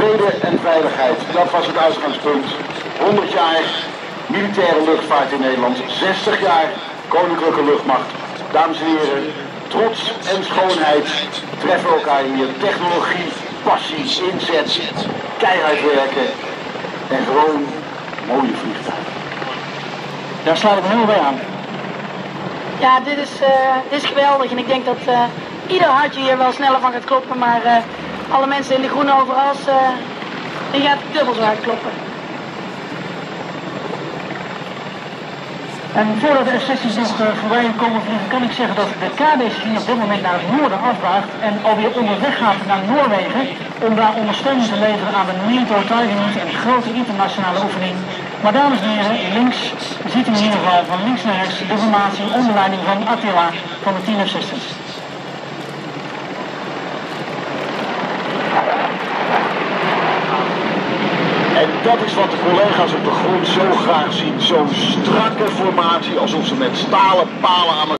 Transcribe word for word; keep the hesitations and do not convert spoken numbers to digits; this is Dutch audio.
Vrede en veiligheid, dat was het uitgangspunt. honderd jaar militaire luchtvaart in Nederland, zestig jaar koninklijke luchtmacht. Dames en heren, trots en schoonheid treffen elkaar hier. Technologie, passie, inzet, keihard werken en gewoon mooie vliegtuigen. Daar sluit ik helemaal bij aan. Ja, dit is, uh, dit is geweldig en ik denk dat uh, ieder hartje hier wel sneller van gaat kloppen, maar uh, alle mensen in de groene overals, uh, die gaat dubbel zo hard kloppen. En voordat de F zestien's nog uh, voorbij komen vliegen, kan ik zeggen dat de K D C op dit moment naar het noorden afbuigt en alweer onderweg gaat naar Noorwegen om daar ondersteuning te leveren aan de NATO Tiger Meet en die grote internationale oefening. Maar dames en heren, links ziet u in ieder geval van links naar rechts de formatie onder leiding van Attila van de tien F zestien's. En dat is wat de collega's op de grond zo graag zien. Zo'n strakke formatie, alsof ze met stalen palen aan elkaar